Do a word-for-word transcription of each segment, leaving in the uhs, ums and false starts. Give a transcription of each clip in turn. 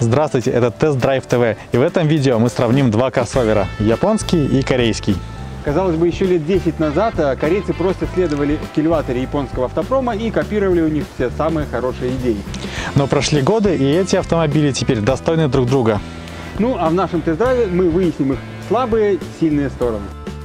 Здравствуйте, это Тест Драйв ТВ, и в этом видео мы сравним два кроссовера – японский и корейский. Казалось бы, еще лет десять назад корейцы просто следовали в кильваторе японского автопрома и копировали у них все самые хорошие идеи. Но прошли годы, и эти автомобили теперь достойны друг друга. Ну, а в нашем тест-драйве мы выясним их слабые, сильные стороны.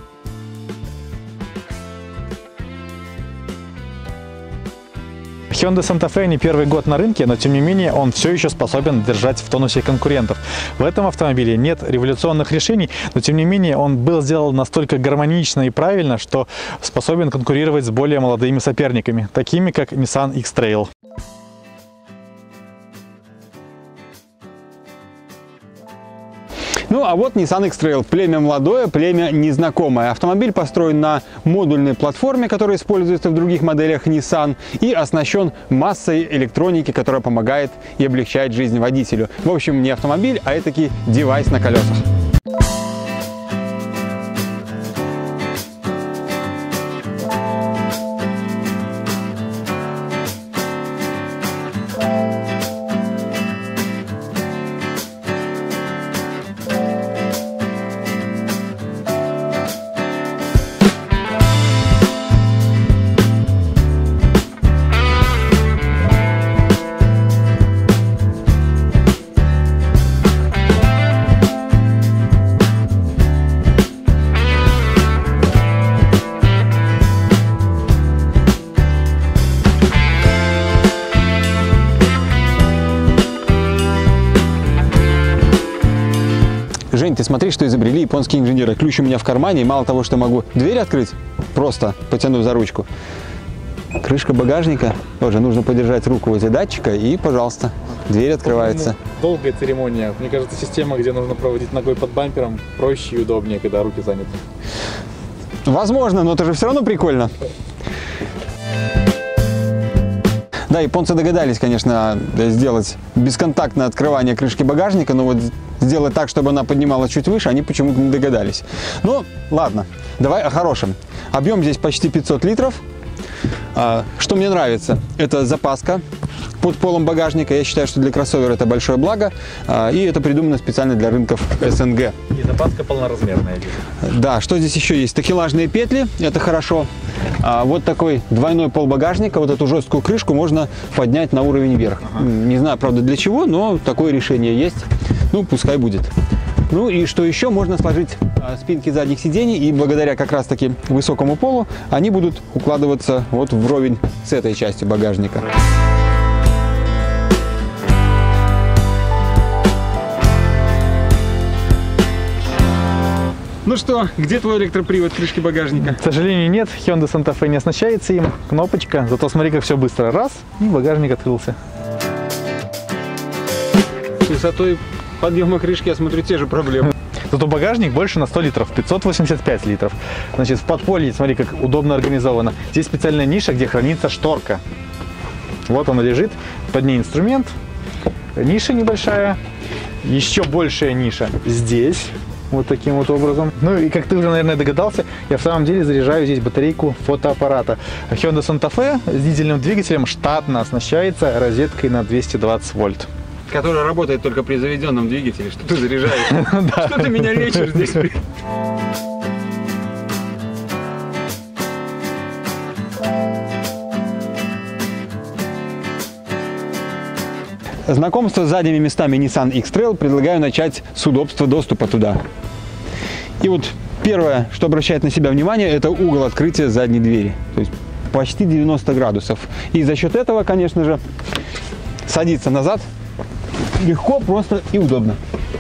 Hyundai Santa Fe не первый год на рынке, но тем не менее он все еще способен держать в тонусе конкурентов. В этом автомобиле нет революционных решений, но тем не менее он был сделан настолько гармонично и правильно, что способен конкурировать с более молодыми соперниками, такими как Nissan X-Trail. Ну, а вот Nissan X-Trail. Племя молодое, племя незнакомое. Автомобиль построен на модульной платформе, которая используется в других моделях Nissan, и оснащен массой электроники, которая помогает и облегчает жизнь водителю. В общем, не автомобиль, а этакий девайс на колесах. Жень, ты смотри, что изобрели японские инженеры. Ключ у меня в кармане, и мало того, что могу дверь открыть, просто потянув за ручку. Крышка багажника, тоже нужно подержать руку возле датчика, и, пожалуйста, дверь открывается. Долгая церемония. Мне кажется, система, где нужно проводить ногой под бампером, проще и удобнее, когда руки заняты. Возможно, но это же все равно прикольно. Да, японцы догадались, конечно, сделать бесконтактное открывание крышки багажника, но вот сделать так, чтобы она поднималась чуть выше, они почему-то не догадались. Ну, ладно, давай о хорошем. Объем здесь почти пятьсот литров. Что мне нравится, это запаска под полом багажника. Я считаю, что для кроссовера это большое благо, и это придумано специально для рынков СНГ. И запаска полноразмерная. Да, что здесь еще есть? Такелажные петли, это хорошо. Вот такой двойной пол багажника, вот эту жесткую крышку можно поднять на уровень вверх. Ага. Не знаю, правда, для чего, но такое решение есть. Ну, пускай будет. Ну и что еще, можно сложить спинки задних сидений, и благодаря как раз таки высокому полу они будут укладываться вот вровень с этой частью багажника. Ну что, где твой электропривод крышки багажника? К сожалению, нет. Hyundai Santa Fe не оснащается им. Кнопочка. Зато смотри, как все быстро. Раз, и багажник открылся. С высотой подъема крышки, я смотрю, те же проблемы. Зато багажник больше на сто литров, пятьсот восемьдесят пять литров. Значит, в подполье, смотри, как удобно организовано. Здесь специальная ниша, где хранится шторка. Вот она лежит, под ней инструмент, ниша небольшая, еще большая ниша здесь. Вот таким вот образом. Ну и как ты уже, наверное, догадался, я в самом деле заряжаю здесь батарейку фотоаппарата. Hyundai Santa Fe с дизельным двигателем штатно оснащается розеткой на двести двадцать вольт. Которая работает только при заведенном двигателе. Что ты заряжаешь? Что ты меня лечишь здесь? Знакомство с задними местами Nissan X-Trail предлагаю начать с удобства доступа туда. И вот первое, что обращает на себя внимание, это угол открытия задней двери. То есть почти девяносто градусов. И за счет этого, конечно же, садиться назад легко, просто и удобно.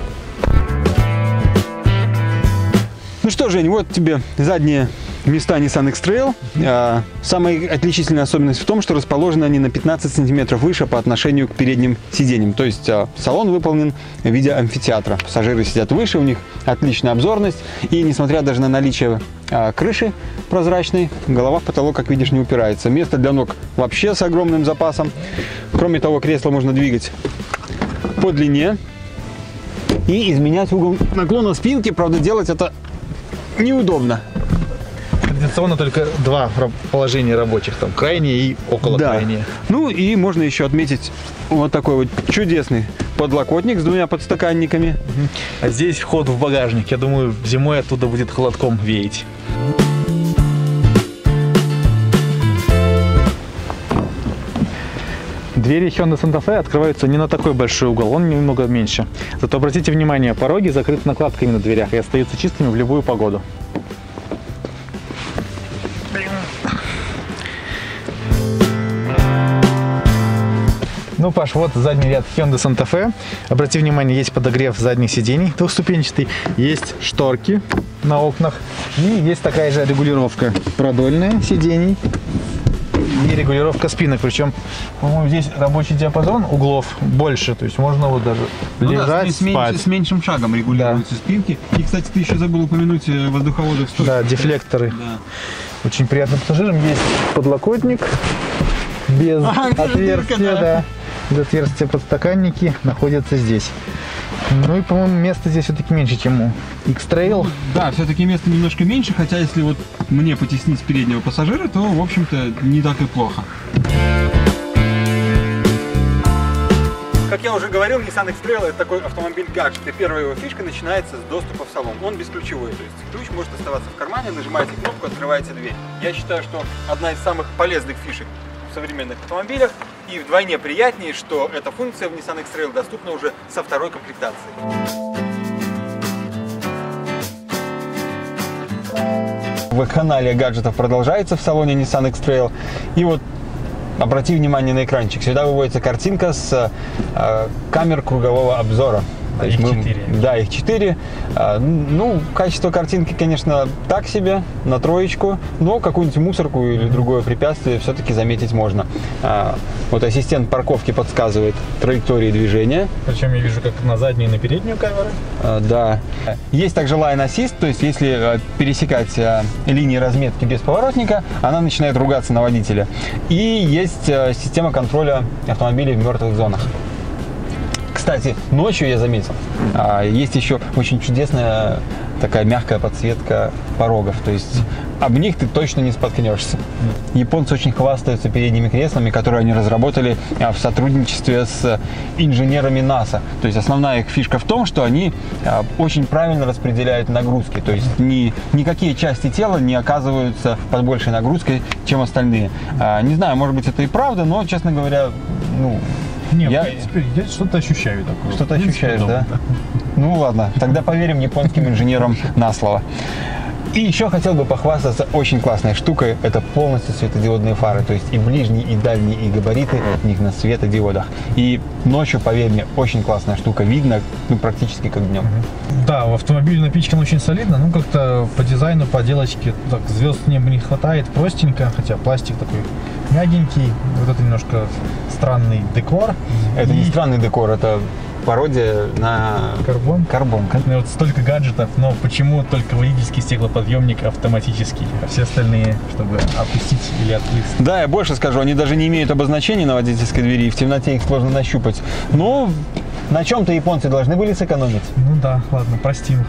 Ну что, Жень, вот тебе задние места Nissan X-Trail. Самая отличительная особенность в том, что расположены они на пятнадцать сантиметров выше по отношению к передним сиденьям. То есть салон выполнен в виде амфитеатра. Пассажиры сидят выше, у них отличная обзорность. И несмотря даже на наличие крыши прозрачной, голова в потолок, как видишь, не упирается. Место для ног вообще с огромным запасом. Кроме того, кресло можно двигать по длине и изменять угол наклона спинки. Правда, делать это неудобно. Традиционно только два положения рабочих, там крайнее и около да. крайнее. Ну и можно еще отметить вот такой вот чудесный подлокотник с двумя подстаканниками. А здесь вход в багажник. Я думаю, зимой оттуда будет холодком веять. Двери Hyundai Santa Fe открываются не на такой большой угол, он немного меньше. Зато обратите внимание, пороги закрыты накладками на дверях и остаются чистыми в любую погоду. Ну, Паш, вот задний ряд Hyundai Santa Fe. Обрати внимание, есть подогрев задних сидений двухступенчатый, есть шторки на окнах и есть такая же регулировка продольная сидений и регулировка спинок. Причем, по-моему, здесь рабочий диапазон углов больше, то есть можно вот даже ну лежать, да, с, спать. С меньшим шагом регулируются да. спинки. И, кстати, ты еще забыл упомянуть воздуховоды в сторону. Да, дефлекторы. Да. Очень приятно пассажирам. Есть подлокотник без а, отверстия, да. да. Без отверстия подстаканники находятся здесь. Ну и, по-моему, места здесь все-таки меньше, чем у X-Trail. Ну, да, все-таки места немножко меньше, хотя если вот мне потеснить переднего пассажира, то, в общем-то, не так и плохо. Как я уже говорил, Nissan X-Trail это такой автомобиль-гаджет, и первая его фишка начинается с доступа в салон. Он бесключевой, то есть ключ может оставаться в кармане, нажимаете кнопку, открывается дверь. Я считаю, что одна из самых полезных фишек в современных автомобилях, и вдвойне приятнее, что эта функция в Nissan X-Trail доступна уже со второй комплектацией. Вакханалия гаджетов продолжается в салоне Nissan X-Trail. И вот обрати внимание на экранчик. Сюда выводится картинка с э, камер кругового обзора. А их четыре. Да, их четыре. А, ну, качество картинки, конечно, так себе, на троечку, но какую-нибудь мусорку или другое препятствие все-таки заметить можно. А, вот ассистент парковки подсказывает траектории движения. Причем я вижу как на заднюю и на переднюю камеры. А, да. Есть также Line Assist, то есть если а, пересекать а, линии разметки без поворотника, она начинает ругаться на водителя. И есть а, система контроля автомобилей в мертвых зонах. Кстати, ночью я заметил, есть еще очень чудесная такая мягкая подсветка порогов, то есть об них ты точно не споткнешься. Японцы очень хвастаются передними креслами, которые они разработали в сотрудничестве с инженерами НАСА. То есть основная их фишка в том, что они очень правильно распределяют нагрузки, то есть ни, никакие части тела не оказываются под большей нагрузкой, чем остальные. Не знаю, может быть это и правда, но, честно говоря, ну... Не, я, я что-то ощущаю такое. Что-то ощущаешь, да? Ну ладно, тогда поверим японским инженерам на слово. И еще хотел бы похвастаться очень классной штукой. Это полностью светодиодные фары. То есть и ближние, и дальние, и габариты у них на светодиодах. И ночью, поверь мне, очень классная штука. Видно, ну, практически как днем. Да, в автомобиле напичкан очень солидно. Ну, как-то по дизайну, по отделочке так, звезд неба не хватает. Простенько, хотя пластик такой мягенький. Вот это немножко странный декор. Это и... не странный декор, это пародия на карбон. Карбон. Вот столько гаджетов, но почему только водительский стеклоподъемник автоматический, а все остальные, чтобы опустить или открыть? Да, я больше скажу, они даже не имеют обозначений на водительской двери, и в темноте их сложно нащупать. Но на чем-то японцы должны были сэкономить. Ну да, ладно, простим их.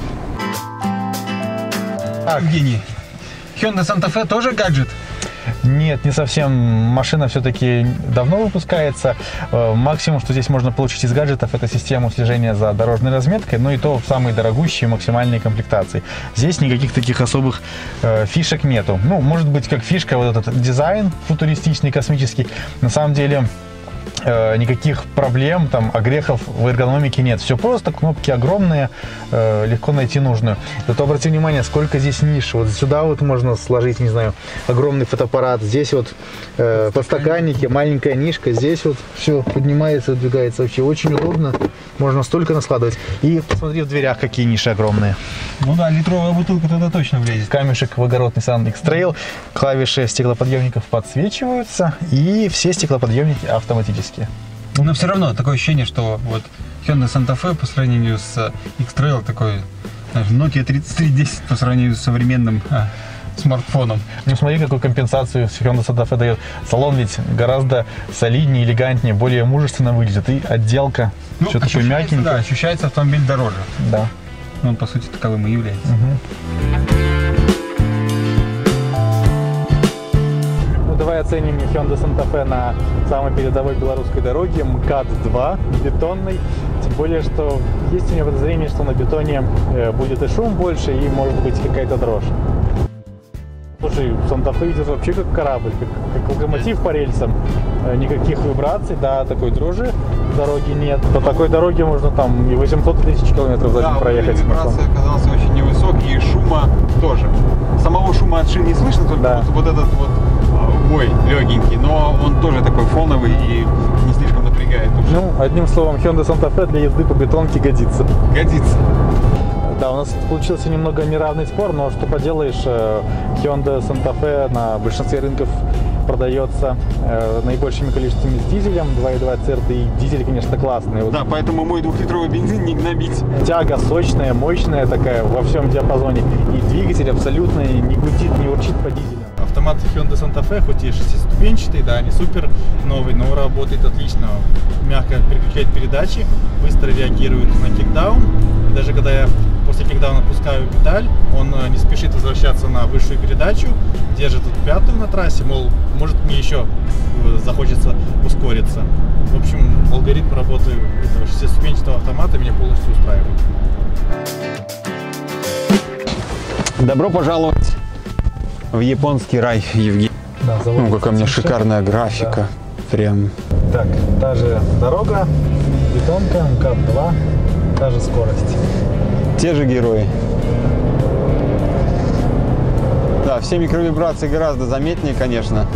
Так, Евгений, Hyundai Santa Fe тоже гаджет? Нет, не совсем. Машина все-таки давно выпускается. Максимум, что здесь можно получить из гаджетов, это систему слежения за дорожной разметкой, но и то в самой дорогущей максимальной комплектации. Здесь никаких таких особых э, фишек нету. Ну, может быть, как фишка вот этот дизайн футуристичный, космический. На самом деле... никаких проблем, там, огрехов в эргономике нет. Все просто, кнопки огромные, э, легко найти нужную. Зато обрати внимание, сколько здесь ниш. Вот сюда вот можно сложить, не знаю, огромный фотоаппарат. Здесь вот э, подстаканники, маленькая нишка. Здесь вот все поднимается, двигается. Вообще очень удобно. Можно столько наскладывать. И посмотри в дверях, какие ниши огромные. Ну да, литровая бутылка туда точно влезет. Камешек в огород Nissan X-Trail. Клавиши стеклоподъемников подсвечиваются. И все стеклоподъемники автоматически. Но все равно такое ощущение, что вот Hyundai Santa Fe по сравнению с X-Trail такой, знаешь, Nokia тридцать три десять по сравнению с современным а, смартфоном. Ну смотри, какую компенсацию Hyundai Santa Fe дает. Салон ведь гораздо солиднее, элегантнее, более мужественно выглядит. И отделка, ну, что такое мягенькое. Да, ощущается автомобиль дороже. Да. Ну, он по сути таковым и является. Угу. давай оценим Hyundai Santa Fe на самой передовой белорусской дороге МКАД два, бетонный. Тем более, что есть у меня подозрение, что на бетоне будет и шум больше, и может быть какая-то дрожь. Слушай, Santa Fe идет вообще как корабль, как, как локомотив по рельсам. Никаких вибраций, да, такой дрожи дороги нет. По такой дороге можно там и восемьсот тысяч километров за день да, проехать. Вибрация оказался очень невысокий, и шума тоже. Самого шума от шин не слышно, только да. вот, вот этот вот вой легенький, но он тоже такой фоновый и не слишком напрягает уши. Ну, одним словом, Hyundai Santa Fe для езды по бетонке годится. Годится. Да, у нас получился немного неравный спор, но что поделаешь, Hyundai Santa Fe на большинстве рынков продается э, наибольшими количествами с дизелем, два и два си эр ди. Дизель, конечно, классный. Вот. Да, поэтому мой двухлитровый бензин не гнобить. Тяга сочная, мощная такая во всем диапазоне. И двигатель абсолютно не гудит, не урчит по дизелю. Автомат Hyundai Santa Fe, хоть и шестиступенчатый, да, не супер новый, но работает отлично. Мягко переключает передачи, быстро реагирует на кикдаун. И даже когда я после кикдауна опускаю педаль, он не спешит возвращаться на высшую передачу, держит тут пятую на трассе, мол, может мне еще захочется ускориться. В общем, алгоритм работы этого шестиступенчатого автомата меня полностью устраивает. Добро пожаловать в японский рай, Евгений. Да, ну, какая у меня шикарная графика. Да. Прям. Так, та же дорога, бетонка, МКАД два, та же скорость. Те же герои. Да, все микровибрации гораздо заметнее, конечно.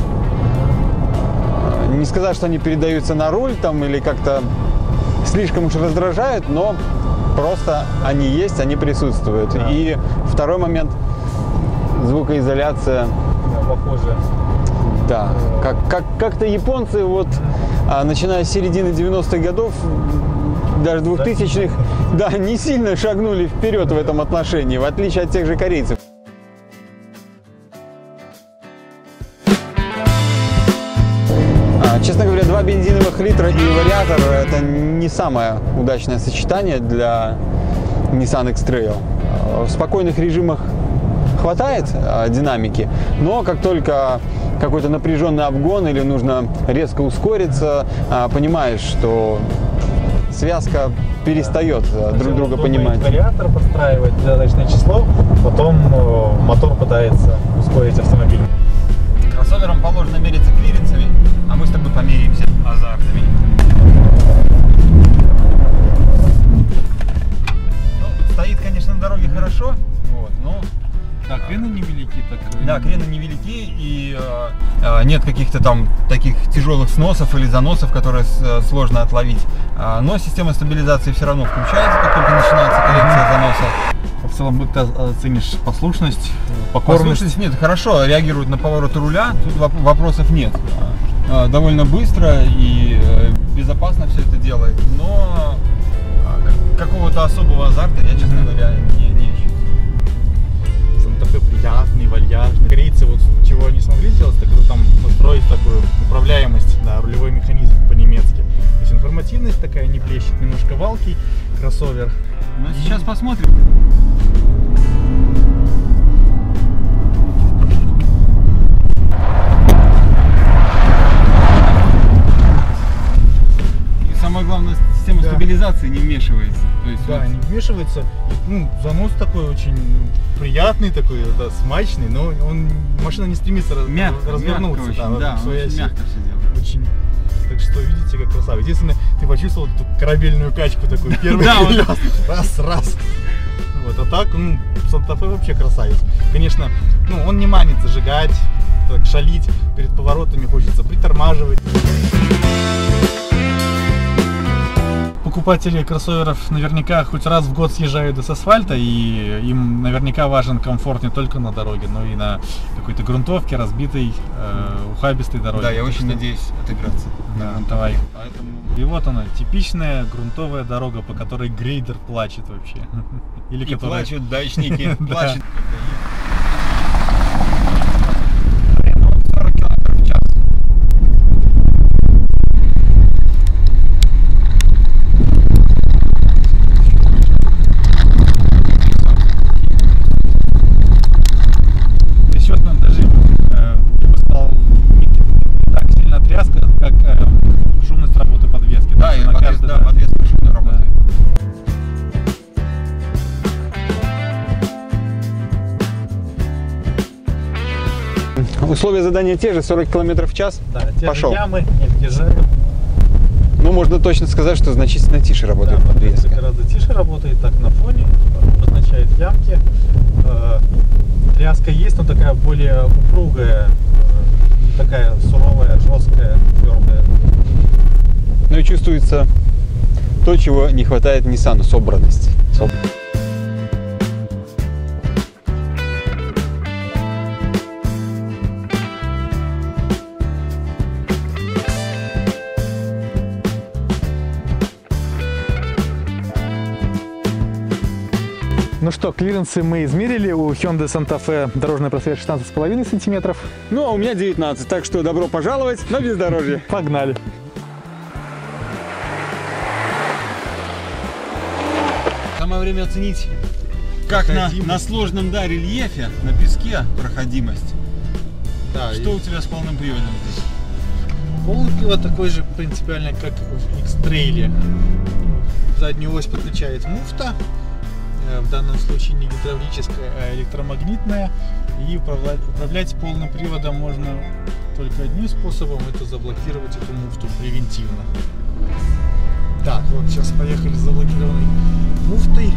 Не сказать, что они передаются на руль там или как-то слишком уж раздражают, но просто они есть, они присутствуют. Да. И второй момент – звукоизоляция. Да, похоже. Да, как, как, как-то японцы, вот, а, начиная с середины девяностых годов, даже двухтысячных, да, не сильно шагнули вперед в этом отношении, в отличие от тех же корейцев. А, честно говоря, два бензиновых литра и вариатор – это не самое удачное сочетание для Nissan X-Trail. В спокойных режимах хватает а, динамики, но как только какой-то напряженный обгон или нужно резко ускориться, а, понимаешь, что связка перестает да. друг друга понимать. Вариатор подстраивает задачное число, потом э, мотор пытается ускорить автомобиль. Кроссоверам положено мериться клиренсами, а мы с тобой померяемся азартами. Ну, стоит, конечно, на дороге хорошо, вот, но... Да, крены невелики. Так... Да, крены невелики, и э, нет каких-то там таких тяжелых сносов или заносов, которые с, сложно отловить. А, но система стабилизации все равно включается, как только начинается коррекция заноса. В целом, как ты оценишь послушность, покорность? Послушность нет, хорошо, реагирует на повороты руля, тут вопросов нет. А, довольно быстро и безопасно все это делает, но а, какого-то особого азарта я, честно говоря, не, не ищу. Такой приятный, вальяжный. Корейцы вот чего они смогли сделать, так это там настроить такую управляемость, да, рулевой механизм по-немецки. То есть информативность такая, не блещет, немножко валкий кроссовер. Ну, сейчас посмотрим. И самое главное, система да. стабилизации не вмешивается. То есть да, вот... не вмешивается. Ну, занос такой очень ну, приятный, такой да, смачный, но он, машина не стремится мягко, развернуться. Мягко да, очень, да, очень очень мягко все делает. Очень. Так что видите, как красава. Единственное, ты почувствовал эту корабельную качку такую первый раз, раз, раз. Вот, а так, ну, Santa Fe вообще красавец. Конечно, ну, он не манит зажигать, так, шалить перед поворотами, хочется притормаживать. Покупатели кроссоверов наверняка хоть раз в год съезжают с асфальта, и им наверняка важен комфорт не только на дороге, но и на какой-то грунтовке, разбитой, э, ухабистой дороге. Да, я очень надеюсь отыграться. Да, давай. Поэтому... И вот она, типичная грунтовая дорога, по которой грейдер плачет вообще. Или и которая... плачут дачники, плачут. каждый, да, да. подвеска шумно работает. Условия задания те же, сорок километров в час. Да, те Пошел. же ямы, нет, же, Ну, можно точно сказать, что значительно тише да, работает подвеска подвеска. гораздо тише работает, так на фоне обозначает ямки. Э, Тряска есть, но такая более упругая, э, не такая суровая, жесткая, твердая. Ну и чувствуется то, чего не хватает Ниссану, собранность. Соб- Ну что, клиренсы мы измерили. У Hyundai Santa Fe дорожный просвет шестнадцать с половиной сантиметров. Ну, а у меня девятнадцать, так что добро пожаловать на бездорожье. Погнали. Самое время оценить, как на, на сложном, да, рельефе, на песке проходимость. Да, Что у тебя с полным приводом здесь? полный привод такой же принципиально, как в X-Trail. Заднюю ось подключает муфта. В данном случае не гидравлическая, а электромагнитная. И управлять, управлять полным приводом можно только одним способом, это заблокировать эту муфту превентивно. Так, вот сейчас поехали с заблокированной муфтой.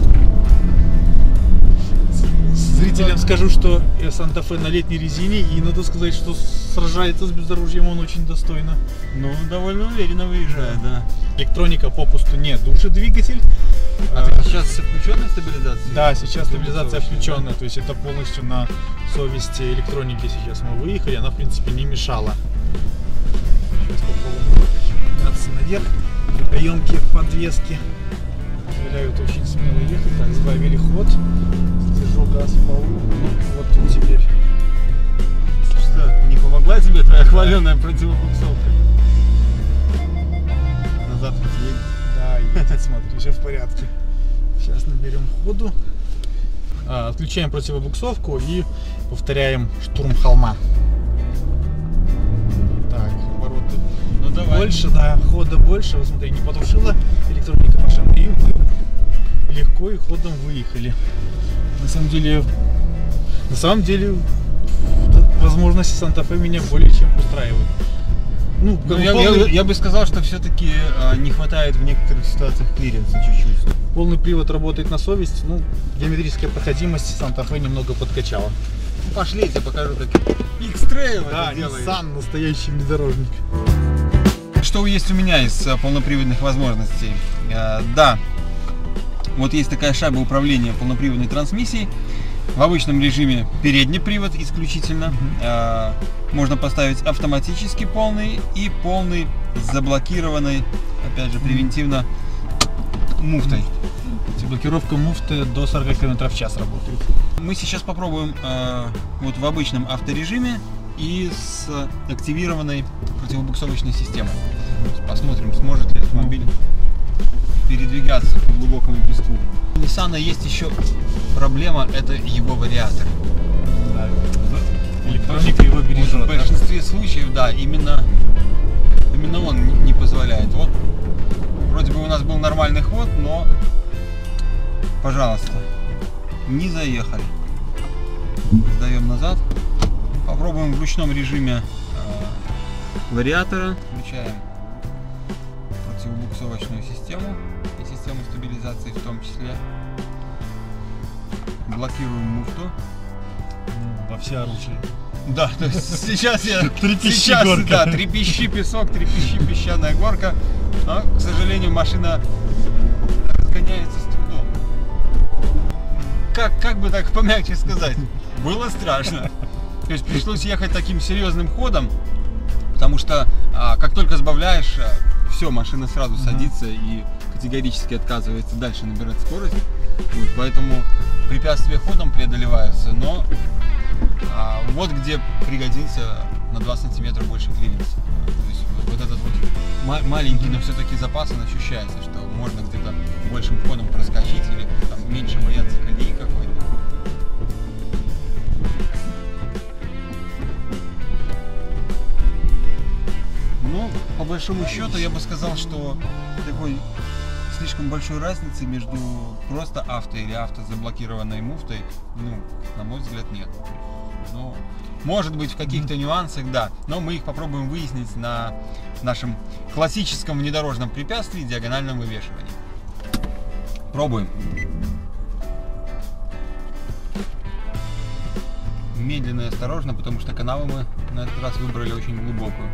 Зрителям скажу, что Santa Fe на летней резине, и надо сказать, что сражается с бездорожьем он очень достойно. Ну, довольно уверенно выезжает, да. Электроника попусту не душит двигатель. А ты сейчас с включенной стабилизацией? Да, сейчас стабилизация включенная, то есть это полностью на совести электроники сейчас мы выехали, она в принципе не мешала. Сейчас попробуем подняться наверх. Приемки подвески позволяют очень смело ехать. Так, сбавили ход, держу газ в полу, ну, вот тут теперь. Что, не помогла тебе твоя хваленая противобуксовка? Назад хоть едет. Да, едет, смотри, все в порядке. Сейчас наберем ходу. А, отключаем противобуксовку и повторяем штурм холма. Так, обороты Ну давай. больше, да, хода больше. Вот смотри, не потушила электроника машины, и мы легко и ходом выехали. На самом деле, на самом деле, возможности Santa Fe меня более чем устраивают. Ну, Ну, я, полный, я, я бы сказал, что все-таки а, не хватает в некоторых ситуациях клиренса чуть-чуть. полный привод работает на совесть. Ну, геометрическая проходимость Santa Fe немного подкачала. Ну, пошли, я тебе покажу, как X-Trail Да, это делает. Nissan настоящий внедорожник. Что есть у меня из а, полноприводных возможностей? А, да, вот есть такая шайба управления полноприводной трансмиссией. В обычном режиме передний привод исключительно. Mm-hmm. А, можно поставить автоматически полный и полный с заблокированной, опять же, превентивно муфтой. Блокировка муфты до сорока километров в час работает. Мы сейчас попробуем э, вот в обычном авторежиме и с активированной противобуксовочной системой. Посмотрим, сможет ли автомобиль передвигаться по глубокому песку. У Nissan есть еще проблема, это его вариатор. Да. Электроника его бережет. В большинстве случаев, да, именно, именно он не- не позволяет. Вот вроде бы у нас был нормальный ход, но, пожалуйста, не заехали. Сдаем назад. Попробуем в ручном режиме э, вариатора. Включаем противобуксовочную систему и систему стабилизации в том числе. Блокируем муфту. Во все оружие. Да, то есть сейчас я Трепещи сейчас, горка. да, трепещи песок, трепещи песчаная горка. Но, к сожалению, машина разгоняется с трудом. Как, как бы так помягче сказать, было страшно. То есть пришлось ехать таким серьезным ходом, потому что а, как только сбавляешь, все, машина сразу садится и категорически отказывается дальше набирать скорость. Вот, поэтому препятствия ходом преодолеваются, но а, вот где пригодился на два сантиметра больше клиренс. То есть вот, вот этот вот ма- маленький, но все-таки запас, он ощущается, что можно где-то большим ходом проскочить или там меньше бояться колеи какой-то. Ну, по большому счету, я бы сказал, что такой слишком большой разницы между просто авто или авто с заблокированной муфтой, ну, на мой взгляд, нет. Ну, может быть, в каких-то нюансах, да, но мы их попробуем выяснить на нашем классическом внедорожном препятствии, диагональном вывешивании. Пробуем. Медленно и осторожно, потому что канаву мы на этот раз выбрали очень глубокую.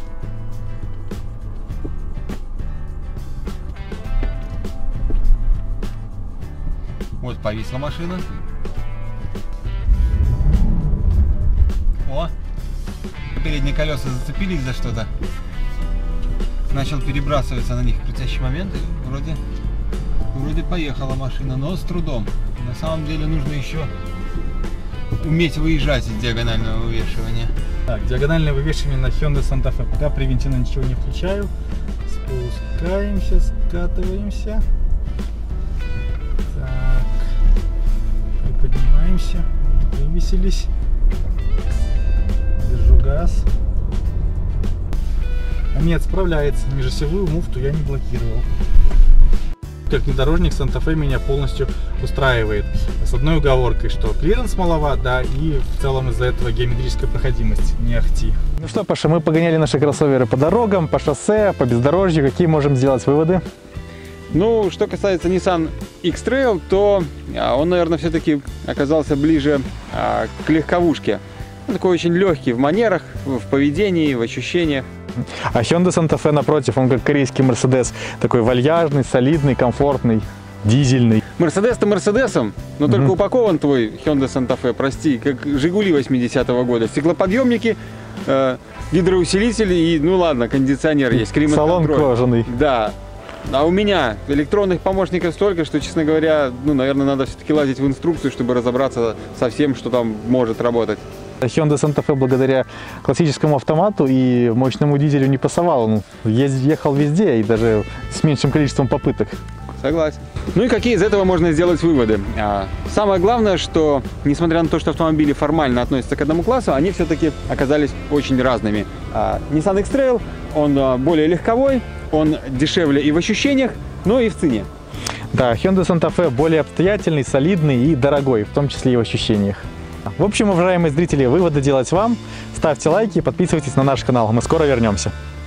Вот повисла машина. О! Передние колеса зацепились за что-то. Начал перебрасываться на них в крутящий момент и вроде, вроде поехала машина, но с трудом. На самом деле нужно еще уметь выезжать из диагонального вывешивания. Так, диагональное вывешивание на Hyundai Santa Fe. Пока превентивно ничего не включаю. Спускаемся, скатываемся. Так. Приподнимаемся. Вывесились. Держу газ. А нет, справляется. Межосевую муфту я не блокировал. Как внедорожник, Santa Fe меня полностью устраивает. С одной уговоркой, что клиренс маловат, да, и в целом из-за этого геометрическая проходимость не ахти. Ну что, Паша, мы погоняли наши кроссоверы по дорогам, по шоссе, по бездорожью. Какие можем сделать выводы? Ну, что касается Nissan X-Trail, то он, наверное, все-таки оказался ближе а, к легковушке. Он такой очень легкий в манерах, в поведении, в ощущениях. А Hyundai Santa Fe, напротив, он как корейский Mercedes, такой вальяжный, солидный, комфортный, дизельный. Мерседес-то Мерседесом, но Mm-hmm. только упакован твой Hyundai Santa Fe, прости, как Жигули восьмидесятого года. Стеклоподъемники, э, гидроусилитель и, ну ладно, кондиционер есть, климат-контроль. Салон кожаный. Да. А у меня электронных помощников столько, что, честно говоря, ну, наверное, надо все-таки лазить в инструкцию, чтобы разобраться со всем, что там может работать. Hyundai Santa Fe благодаря классическому автомату и мощному дизелю не пасовал. Он ехал везде и даже с меньшим количеством попыток. Согласен. Ну и какие из этого можно сделать выводы? А, самое главное, что несмотря на то, что автомобили формально относятся к одному классу, они все-таки оказались очень разными. А, Nissan X-Trail, он а, более легковой, он дешевле и в ощущениях, но и в цене. Да, Hyundai Santa Fe более обстоятельный, солидный и дорогой, в том числе и в ощущениях. В общем, уважаемые зрители, выводы делать вам. Ставьте лайки и подписывайтесь на наш канал. Мы скоро вернемся.